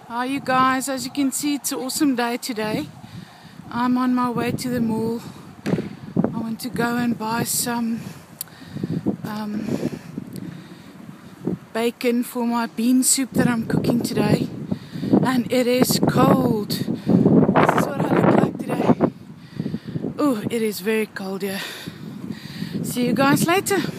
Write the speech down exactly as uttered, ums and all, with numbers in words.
Hi you guys, as you can see it's an awesome day today. I'm on my way to the mall. I want to go and buy some um, bacon for my bean soup that I'm cooking today. And it is cold. This is what I look like today. Oh, it is very cold here. See you guys later.